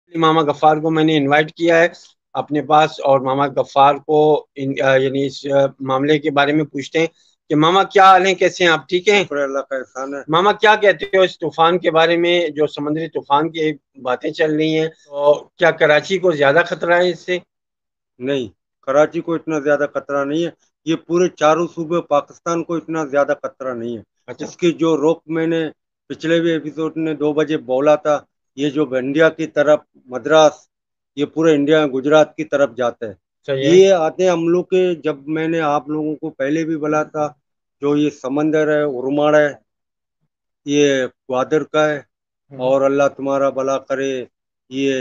मामा गफ्फार को मैंने इनवाइट किया है अपने पास, और मामा गफ्फार को यानी इस मामले के बारे में पूछते हैं कि मामा क्या हाल है, कैसे हैं आप, ठीक हैं? शुक्र अल्लाह का एहसान है। मामा क्या कहते हो इस तूफान के बारे में, जो समुद्री तूफान की बातें चल रही हैं, तो क्या कराची को ज्यादा खतरा है इससे? नहीं, कराची को इतना ज्यादा खतरा नहीं है। ये पूरे चारों सूबे पाकिस्तान को इतना ज्यादा खतरा नहीं है। अच्छा। इसकी जो रोक मैंने पिछले भी एपिसोड में 2 बजे बोला था, ये जो इंडिया की तरफ मद्रास, ये पूरे इंडिया गुजरात की तरफ जाता है। सही है। ये आते हैं हम लोग के, जब मैंने आप लोगों को पहले भी बोला था, जो ये समंदर है उर्माड़ है, ये ग्वादर का है, और अल्लाह तुम्हारा भला करे, ये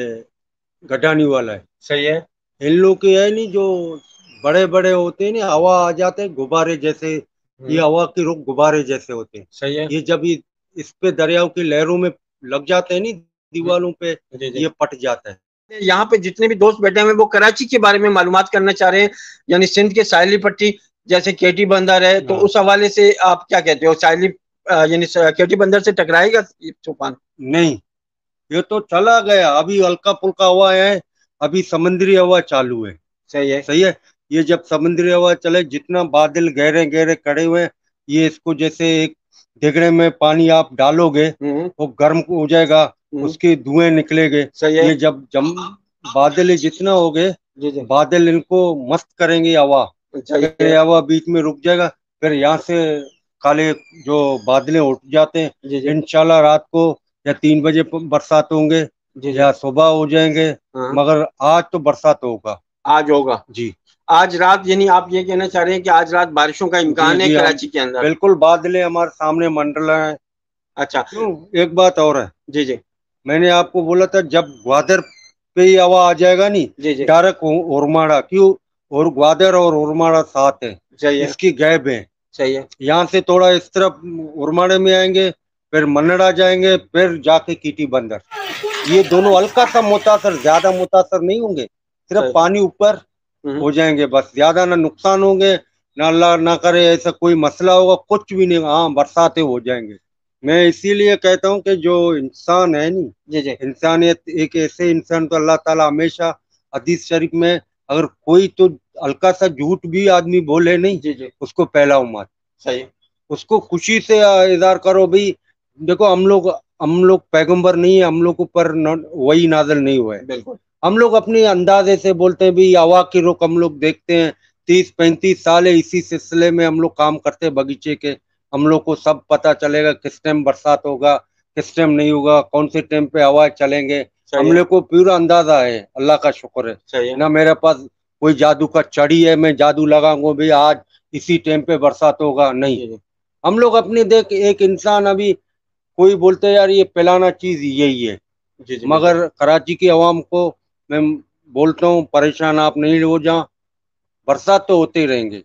गडानी वाला है। सही है। इन लोग के है नहीं, जो बड़े बड़े होते हैं ना, हवा आ जाते हैं गुब्बारे जैसे, ये हम्म। हवा की रुख गुब्बारे जैसे होते हैं। सही है। ये जब इस पे दरियाओं की लहरों में लग जाते हैं नी, हम्म। दीवारों पे, जी जी। ये पट जाता है। यहाँ पे जितने भी दोस्त बैठे हुए हैं वो कराची के बारे में मालूमात करना चाह रहे हैं, यानी सिंध के साहिली पट्टी, जैसे केटी बंदर है, तो हाँ। उस हवाले से आप क्या कहते हो? साहिली यानी केटी बंदर से टकराएगा ये तूफान? नहीं, ये तो चला गया, अभी हल्का फुल्का हवा है, अभी समुद्री हवा चालू है। सही है। सही है। ये जब समुद्री हवा चले, जितना बादल गहरे गहरे खड़े हुए हैं, ये इसको जैसे एक देगड़े में पानी आप डालोगे, हम्म। वो गर्म हो जाएगा, हम्म। उसके धुएं निकलेंगे। सही है। ये जब जम बादल जितना हो गए, जी जी। बादल इनको मस्त करेंगे हवा, सही फिर है। ये हवा बीच में रुक जाएगा, फिर यहाँ से काले जो बादलें उठ जाते हैं। जी जी। इंशाल्लाह रात को या 3 बजे बरसात होंगे, जी जी। या सुबह हो जाएंगे, हाँ। मगर आज तो बरसात होगा। आज होगा। जी। आज रात, यानी आप ये कहना चाह रहे हैं कि आज रात बारिशों का जी इम्कान है जी, हम कराची के अंदर? बिल्कुल, बादलें हमारे सामने मंडला है। अच्छा। क्यों, एक बात और है, जी जी। मैंने आपको बोला था जब ग्वादर पे ही हवा आ जाएगा नहीं, जी जी। डायरेक्ट उरमाड़ा क्यों, और ग्वादर और उरमाड़ा साथ है, सही है। इसकी गैप है। सही है। यहाँ से थोड़ा इस तरफ उरमाड़े में आएंगे, फिर मन्नड़ा जाएंगे, फिर जाके कीटी बंदर, ये दोनों हल्का सा मुतासर, ज्यादा मुतासर नहीं होंगे, सिर्फ सही। पानी ऊपर हम्म। हो जाएंगे बस, ज्यादा ना नुकसान होंगे, ना अल्लाह ना करे ऐसा कोई मसला होगा, कुछ भी नहीं, हाँ बरसातें हो जाएंगे। मैं इसीलिए कहता हूँ कि जो इंसान है नहीं, जी जी। इंसानियत, एक ऐसे इंसान तो अल्लाह ताला हमेशा हदीस शरीफ में, अगर कोई तो हल्का सा झूठ भी आदमी बोले नहीं, जी जी। उसको फैलाओ मत, सही है। उसको खुशी से इज़हार करो भाई। देखो, हम लोग पैगंबर नहीं है, हम लोग ऊपर वही नाजल नहीं हुआ है। बिल्कुल। हम लोग अपने अंदाजे से बोलते हैं भाई, हवा की रुख हम लोग देखते हैं, 30-35 साल है इसी सिलसिले में हम लोग काम करते हैं बगीचे के, हम लोग को सब पता चलेगा किस टाइम बरसात होगा, किस टाइम नहीं होगा, कौन से टाइम पे हवा चलेंगे। सही हम है। लोग को पूरा अंदाजा है, अल्लाह का शुक्र है। सही है। ना मेरे पास कोई जादू का चढ़ी है, मैं जादू लगाऊंगा भाई आज इसी टाइम पे बरसात होगा, नहीं। जी जी। हम लोग अपने देख, एक इंसान अभी, कोई बोलते हैं यार ये पिलाना चीज यही है, जी जी। बिल्कुल। मगर कराची की आवाम को मैं बोलता हूँ, परेशान आप नहीं हो जाओ, बरसात तो होते ही रहेंगे।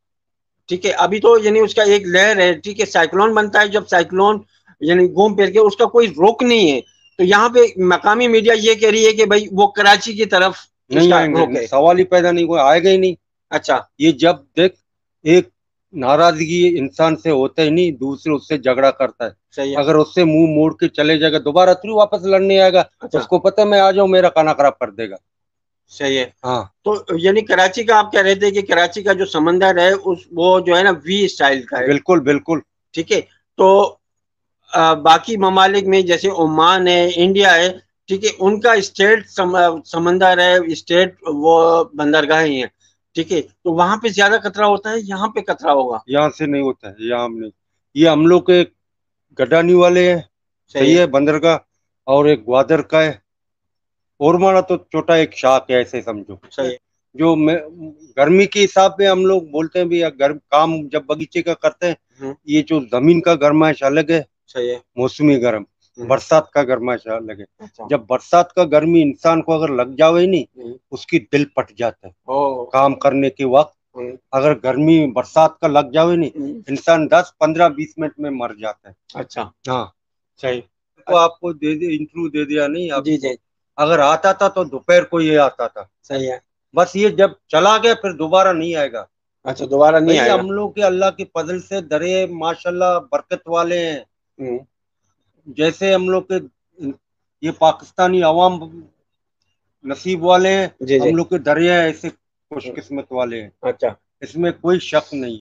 ठीक है, अभी तो यानी उसका एक लहर है, ठीक है, साइक्लोन बनता है, जब साइक्लोन यानी घूम फिर के उसका कोई रोक नहीं है, तो यहाँ पे मकामी मीडिया ये कह रही है कि भाई वो कराची की तरफ नहीं उसका रुख आएंगे, है। सवाल ही पैदा नहीं, कोई आएगा ही नहीं। अच्छा। ये जब देख, एक नाराजगी इंसान से होता ही नहीं, दूसरे उससे झगड़ा करता है, सही है। अगर उससे मुंह मोड़ के चले जाएगा, दोबारा थोड़ी वापस लड़ने आएगा। अच्छा। उसको पता है मैं आ जाऊं, मेरा खाना खराब कर देगा। सही है। हाँ। तो यानी कराची का आप कह रहे थे कि कराची का जो समंदर है उस वो जो है ना वी स्टाइल का है। बिल्कुल बिल्कुल। ठीक है। तो बाकी ममालिक में जैसे ओमान है, इंडिया है, ठीक है, उनका स्टेट समंदर है, स्टेट वो बंदरगाहें हैं, ठीक है, तो वहां पे ज्यादा खतरा होता है, यहाँ पे खतरा होगा? यहाँ से नहीं होता है, यहाँ हम नहीं, ये हम लोग के गडानी वाले हैं। सही सही है। है, बंदरगाह, और एक ग्वादर का है, ओरमाड़ा तो छोटा एक शाख है, ऐसे समझो। सही है। जो मैं, गर्मी के हिसाब में हम लोग बोलते हैं भैया, गर्म काम जब बगीचे का करते हैं, हम्म। ये जो जमीन का गर्माइश अलग है, सही है। मौसमी गर्म, हम्म। बरसात का गर्माइश अलग है। अच्छा। जब बरसात का गर्मी इंसान को अगर लग जावे नहीं, हम्म। उसकी दिल पट जाता है ओ। काम करने के वक्त। हम्म। अगर गर्मी बरसात का लग जावे नहीं, हम्म। इंसान 10-15-20 मिनट में मर जाता है। अच्छा। हाँ। सही। तो आपको दे दे इंटरव्यू दे दिया नहीं जी अभी, जी। अगर आता था तो दोपहर को ये आता था, सही है। बस ये जब चला गया फिर दोबारा नहीं आएगा। अच्छा, दोबारा नहीं भाई आएगा। हम लोग के अल्लाह के फजल से दरे माशाल्लाह बरकत वाले हैं। हम्म। जैसे हम लोग के ये पाकिस्तानी अवाम नसीब वाले हैं, जी जी। हम लोग के दरिया ऐसे खुशकिस्मत वाले हैं, अच्छा। इसमें कोई शक नहीं।